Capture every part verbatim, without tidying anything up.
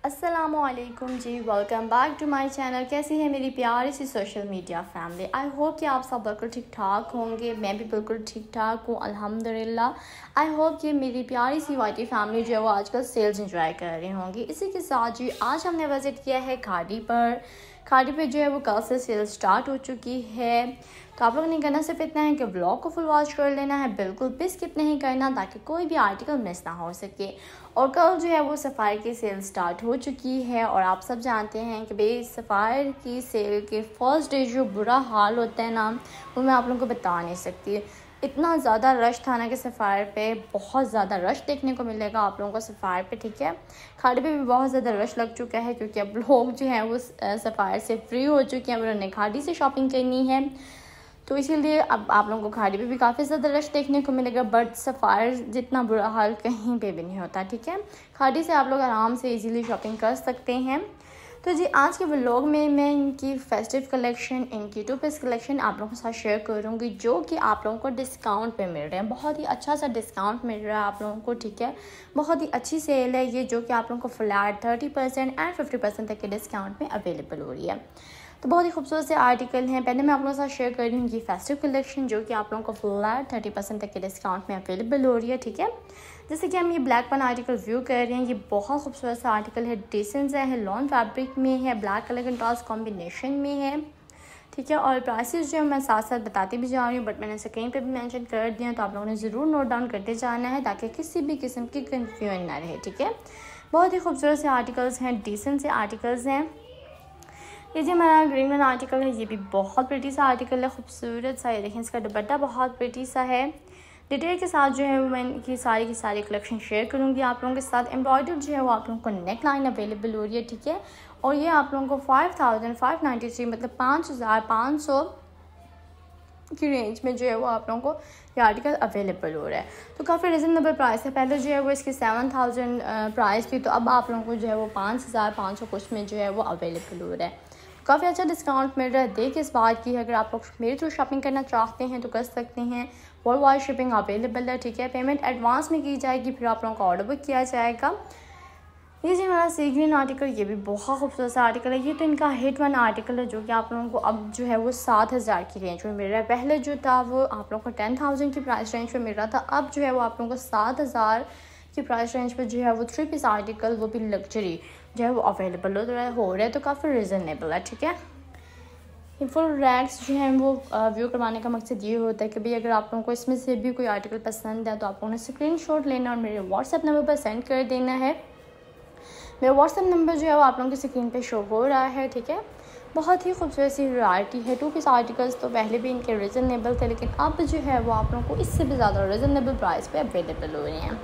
अस्सलामुअलैकुम जी, welcome back to my channel. कैसी है मेरी प्यारी सी social media family. I hope कि आप सब बिल्कुल ठीक ठाक होंगे। मैं भी बिल्कुल ठीक ठाक हूँ अल्हम्दुलिल्लाह। आई होप कि मेरी प्यारी सी वाइटी फैमिली जो है वो आजकल सेल्स एंजॉय कर रही होंगी। इसी के साथ जी आज हमने विज़िट किया है खाड़ी पर। खाड़ी पे जो है वो कल से सेल स्टार्ट हो चुकी है। तो आप लोगों ने करना सिर्फ इतना है कि ब्लॉग को फुल वॉच कर लेना है, बिल्कुल भी स्किप नहीं करना ताकि कोई भी आर्टिकल मिस ना हो सके। और कल जो है वो सफ़ायर की सेल स्टार्ट हो चुकी है और आप सब जानते हैं कि भाई सफ़ायर की सेल के फर्स्ट डे जो बुरा हाल होता है ना, वो मैं आप लोगों को बता नहीं सकती। इतना ज़्यादा रश था ना कि सफ़ायर पे बहुत ज़्यादा रश देखने को मिलेगा आप लोगों को सफ़ायर पे, ठीक है। खाड़ी पे भी बहुत ज़्यादा रश लग चुका है क्योंकि अब लोग जो हैं वो सफ़ायर से फ्री हो चुके हैं, उन्होंने खाड़ी से शॉपिंग करनी है, तो इसीलिए अब आप लोगों को खाड़ी पे भी काफ़ी ज़्यादा रश देखने को मिलेगा। बट सफ़ायर जितना बुरा हाल कहीं पे भी नहीं होता, ठीक है। खाड़ी से आप लोग आराम से इजीली शॉपिंग कर सकते हैं। तो जी आज के व्लॉग में मैं इनकी फेस्टिव कलेक्शन, इनकी टू पीस कलेक्शन आप लोगों के साथ शेयर करूँगी जो कि आप लोगों को डिस्काउंट पे मिल रहे हैं। बहुत ही अच्छा सा डिस्काउंट मिल रहा है आप लोगों को, ठीक है। बहुत ही अच्छी सेल है ये, जो कि आप लोगों को flat thirty percent and fifty percent तक के डिस्काउंट में अवेलेबल हो रही है। तो बहुत ही खूबसूरत से आर्टिकल हैं। पहले मैं आप लोगों के साथ शेयर कर रही हूँ ये फेस्टिव कलेक्शन जो कि आप लोगों को फ्लैट थर्टी परसेंट तक के डिस्काउंट में अवेलेबल हो रही है, ठीक है। जैसे कि हम ये ब्लैक पन आर्टिकल व्यू कर रहे हैं, ये बहुत खूबसूरत सा आर्टिकल है, डिसेंट है, लॉन फैब्रिक में है, ब्लैक कलर कंट्रास्ट कॉम्बिनेशन में है, ठीक है। और प्राइसेस जो मैं साथ साथ बताती भी जा रही हूँ, बट मैंने स्क्रीन पे भी मेंशन कर दिया, तो आप लोगों ने ज़रूर नोट डाउन करते जाना है ताकि किसी भी किस्म की कन्फ्यूजन ना रहे, ठीक है। बहुत ही खूबसूरत से आर्टिकल्स हैं, डिसेंट से आर्टिकल्स हैं। ये जो हमारा ग्रीन वन आर्टिकल है, ये भी बहुत प्रिटी सा आर्टिकल है, खूबसूरत सा। ये देखें, इसका दुपट्टा बहुत प्रिटी सा है। डिटेल के साथ जो है मैं इनकी सारी की सारी कलेक्शन शेयर करूँगी आप लोगों के साथ। एम्ब्रॉयडर जो है वो आप लोगों को नेक लाइन अवेलेबल हो रही है, ठीक है। और ये आप लोगों को five thousand five ninety three मतलब पाँच हज़ार पाँच सौ की रेंज में जो है वो आप लोगों को ये आर्टिकल अवेलेबल हो रहा है। तो काफ़ी रिजनेबल प्राइस है। पहले जो है वो इसकी सेवन थाउजेंड प्राइस थी, तो अब आप लोगों को जो है वो पाँच हज़ार पाँच सौ कुछ में जो है वो अवेलेबल हो रहा है। काफ़ी अच्छा डिस्काउंट मिल रहा है। देखिए इस बात की, अगर आप लोग मेरे थ्रू शॉपिंग करना चाहते हैं तो कर सकते हैं। वर्ल्ड वाइड शिपिंग अवेलेबल है, ठीक है। पेमेंट एडवांस में की जाएगी, फिर आप लोगों का ऑर्डर बुक किया जाएगा। ये जो हमारा सी ग्रीन आर्टिकल, ये भी बहुत खूबसूरत सा आर्टिकल है। ये तो इनका हिट वन आर्टिकल है जो कि आप लोगों को अब जो है वो सात हज़ार की रेंज में मिल रहा है। पहले जो था वो आप लोगों को टेन थाउजेंड की प्राइस रेंज में मिल रहा था, अब जो है वो आप लोगों को सात हज़ार की प्राइस रेंज पे जो है वो थ्री पीस आर्टिकल, वो भी लग्जरी जो है वो अवेलेबल हो रहा है हो रहा है तो काफ़ी रिजनेबल है, ठीक है। फुल रैक्स जो हैं वो व्यू करवाने का मकसद ये होता है कि भाई अगर आप लोगों को इसमें से भी कोई आर्टिकल पसंद है तो आप लोगों ने स्क्रीनशॉट लेना और मेरे व्हाट्सएप नंबर पर सेंड कर देना है। मेरा व्हाट्सएप नंबर जो है वो आप लोगों की स्क्रीन पे शो हो रहा है, ठीक है। बहुत ही खूबसूरत सी वैरायटी है। टू पीस आर्टिकल्स तो पहले भी इनके रिजनेबल थे, लेकिन अब जो है वो आप लोगों को इससे भी ज़्यादा रिजनेबल प्राइस पे अवेलेबल हो रहे हैं।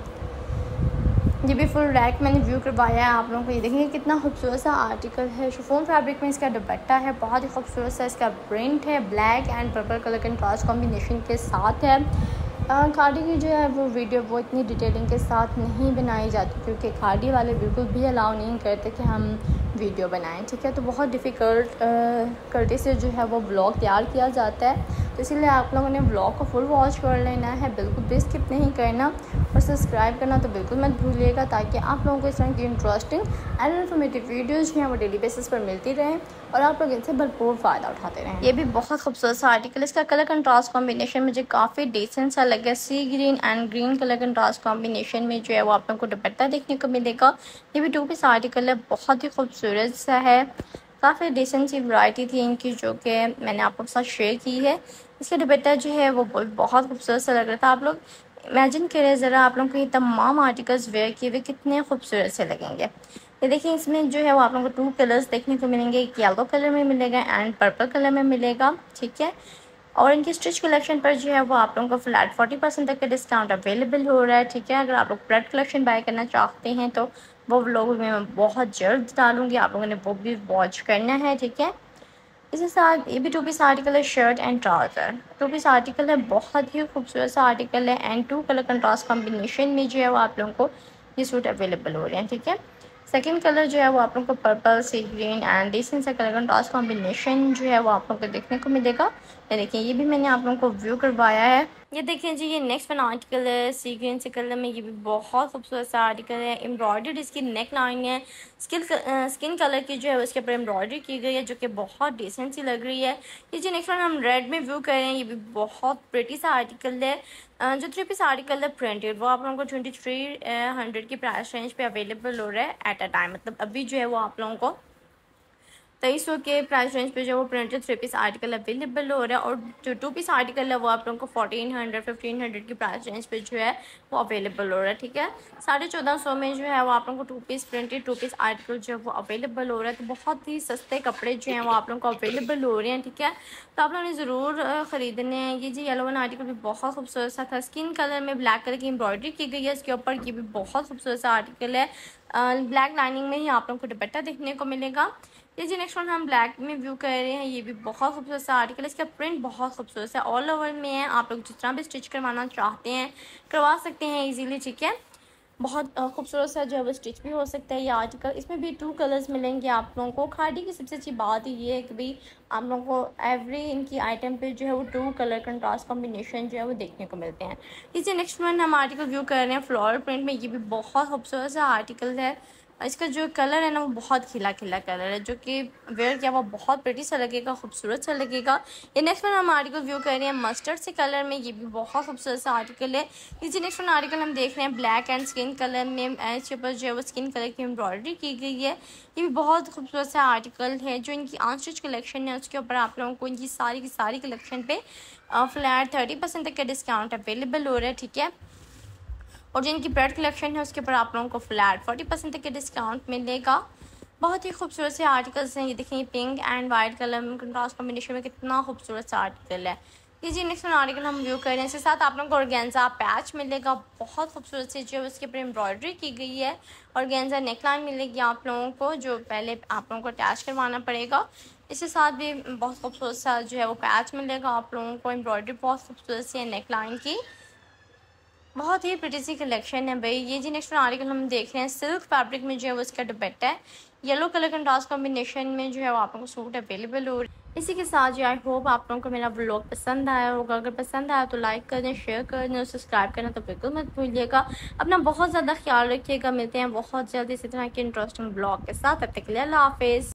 ये भी फुल रैक मैंने व्यू करवाया है आप लोगों को। ये देखेंगे कितना खूबसूरत सा आर्टिकल है। शिफॉन फैब्रिक में इसका दुपट्टा है, बहुत ही खूबसूरत सा इसका प्रिंट है, black and purple colour contrast combination के साथ है। खाड़ी की जो है वो वीडियो वो इतनी डिटेलिंग के साथ नहीं बनाई जाती क्योंकि खाड़ी वाले बिल्कुल भी अलाउ नहीं करते कि हम वीडियो बनाएं, ठीक है। तो बहुत डिफ़िकल्ट करते से जो है वो ब्लॉग तैयार किया जाता है, तो इसीलिए आप लोगों ने ब्लॉग को फुल वॉच कर लेना है, बिल्कुल भी स्किप नहीं करना। और सब्सक्राइब करना तो बिल्कुल मत भूलिएगा ताकि आप लोगों को इस तरह की इंटरेस्टिंग एंड इन्फॉर्मेटिव वीडियोज़ जो हैं वो डेली बेसिस पर मिलती रहें और आप लोग इनसे भरपूर फ़ायदा उठाते रहें। ये भी बहुत खूबसूरत सा आर्टिकल, इसका कलर कंट्रास्ट कॉम्बिनेशन मुझे काफ़ी डिसेंट सा लगा। Sea green and green colour contrast combination में जो है वो आप लोगों को दुपट्टा देखने को मिलेगा। ये भी टू पीस आर्टिकल है, बहुत ही खूबसूरत सा है। काफ़ी डिसेंट सी वैरायटी थी इनकी जो कि मैंने आप लोगों के साथ शेयर की है। इसका दुपट्टा जो है वो बहुत खूबसूरत सा लग रहा था। आप लोग इमेजिन करें ज़रा, आप लोगों को ये तमाम आर्टिकल्स वेयर किए हुए कितने खूबसूरत से लगेंगे। ये देखिए, इसमें जो है वो आप लोगों को टू कलर्स देखने को मिलेंगे, एक येलो कलर में मिलेगा एंड पर्पल कलर में मिलेगा, ठीक है। और इनकी स्टिच कलेक्शन पर जो है वो आप लोगों को फ्लैट फोर्टी परसेंट तक का डिस्काउंट अवेलेबल हो रहा है, ठीक है। अगर आप लोग फ्लैट कलेक्शन बाय करना चाहते हैं तो वो लोग मैं बहुत जल्द डालूँगी, आप लोगों ने वो भी वॉच करना है, ठीक है। इसके साथ ये भी टू पीस आर्टिकल है, shirt and trouser two piece article है, बहुत ही खूबसूरत सा आर्टिकल है and two colour contrast combination में जो है वो आप लोगों को ये सूट अवेलेबल हो रहे हैं, ठीक है। सेकंड कलर जो है वो आप लोगों को purple, sea green and decent सा कलर कंट्रास्ट कॉम्बिनेशन जो है वो आप लोगों को देखने को मिलेगा। ये देखिए, ये भी मैंने आप लोगों को व्यू करवाया है। ये देखें जी, ये नेक्स्ट वन आर्टिकल है सी ग्रीन से कलर में। ये भी बहुत खूबसूरत सा आर्टिकल है। एम्ब्रॉयडर्ड इसकी नेक लाइन है। स्किन स्किन कलर की जो है उसके ऊपर एम्ब्रॉयडरी की गई है, जो कि बहुत डिसेंट सी लग रही है। ये जी नेक्स्ट वन हम रेड में व्यू कर रहे हैं। ये भी बहुत प्रिटी सा आर्टिकल है। जो थ्री पीस आर्टिकल है प्रिंटेड, वो आप लोगों को ट्वेंटी थ्री हंड्रेड की प्राइस रेंज पे अवेलेबल हो रहा है एट अ टाइम। मतलब अभी जो है वो आप लोगों को तेईस सौ के प्राइस रेंज पे जो वो printed three piece article available हो रहा है। और जो टू पीस आर्टिकल है वो आप लोगों को फोर्टीन हंड्रेड फिफ्टीन हंड्रेड की प्राइस रेंज पे जो है वो अवेलेबल हो रहा है। ठीक है, साढ़े चौदह सौ में जो है वो आप लोगों को two piece printed two piece article जो है वो अवेलेबल हो रहा है। तो बहुत ही सस्ते कपड़े जो हैं वो आप लोगों को अवेलेबल हो रहे हैं। ठीक है, तो आप लोगों ने ज़रूर ख़रीदने हैं। ये जी येलो वन आर्टिकल भी बहुत खूबसूरत सा था। स्किन कलर में ब्लैक कलर की एम्ब्रॉयडरी की गई है इसके ऊपर। ये भी बहुत खूबसूरत सा आर्टिकल है। ब्लैक लाइनिंग में ही आप लोगों को दुपट्टा देखने को मिलेगा। ये जी नेक्स्ट वन हम ब्लैक में व्यू कर रहे हैं। ये भी बहुत खूबसूरत सा आर्टिकल है। इसका प्रिंट बहुत खूबसूरत है, ऑल ओवर में है। आप लोग जिस तरह भी स्टिच करवाना चाहते हैं करवा सकते हैं इजीली। ठीक है, बहुत खूबसूरत सा जो है वो स्टिच भी हो सकता है ये आर्टिकल। इसमें भी टू कलर्स मिलेंगे आप लोगों को। खादी की सबसे अच्छी बात ये है कि भाई आप लोगों को एवरी इनकी आइटम पे जो है वो टू कलर कंट्रास्ट कॉम्बिनेशन जो है वो देखने को मिलते हैं। इसी नेक्स्ट वन हम आर्टिकल व्यू कर रहे हैं फ्लोरल प्रिंट में। ये भी बहुत खूबसूरत सा आर्टिकल है। इसका जो कलर है ना वो बहुत खिला खिला कलर है, जो कि वेयर किया हुआ बहुत प्रिटी सा लगेगा, खूबसूरत सा लगेगा। ये नेक्स्ट वन हम आर्टिकल व्यू कर रहे हैं मस्टर्ड से कलर में। ये भी बहुत खूबसूरत सा आर्टिकल है। इसी नेक्स्ट वन आर्टिकल हम देख रहे हैं ब्लैक एंड स्किन कलर में। इसके ऊपर जो है वो स्किन कलर की एम्ब्रॉयडरी की गई है। ये भी बहुत खूबसूरत सा आर्टिकल है। जो इनकी अनस्टिच कलेक्शन है उसके ऊपर आप लोगों को इनकी सारी की सारी कलेक्शन पे फ्लैट थर्टी परसेंट तक का डिस्काउंट अवेलेबल हो रहा है। ठीक है, और जो इनकी ब्रेड कलेक्शन है उसके ऊपर आप लोगों को फ्लैट फोर्टी परसेंट तक के डिस्काउंट मिलेगा। बहुत ही खूबसूरत से आर्टिकल्स हैं। ये देखिए पिंक एंड वाइट कलर में कंट्रास्ट कॉम्बिनेशन में कितना खूबसूरत सा आर्टिकल है। ये जी नेक्स्ट आर्टिकल हम व्यू कर रहे हैं। इसके साथ आप लोगों को ऑर्गेन्जा पैच मिलेगा। बहुत खूबसूरत से जो है उसके ऊपर एम्ब्रॉयडरी की गई है। ऑर्गेन्जा नेकलाइन मिलेगी आप लोगों को, जो पहले आप लोगों को अटैच करवाना पड़ेगा। इसके साथ भी बहुत खूबसूरत सा जो है वो पैच मिलेगा आप लोगों को। एम्ब्रॉयडरी बहुत खूबसूरत सी है नेकलाइन की। बहुत ही प्रिटी सी कलेक्शन है भाई। ये जी नेक्स्ट आर्टिकल हम देख रहे हैं सिल्क फैब्रिक में जो है वो इसका दुपट्टा है। येलो कलर कंट्रास्ट कॉम्बिनेशन में जो है वो आप लोगों को सूट अवेलेबल हो रही है। इसी के साथ जो आई होप आप लोगों को मेरा व्लॉग पसंद आया होगा। अगर पसंद आया तो लाइक कर दें, शेयर कर दें और सब्सक्राइब करना तो बिल्कुल मत भूलिएगा। अपना बहुत ज़्यादा ख्याल रखिएगा। मिलते हैं बहुत जल्दी इसी तरह के इंटरेस्टिंग व्लॉग के साथ। तब तक के लिए अल्लाह हाफिज़।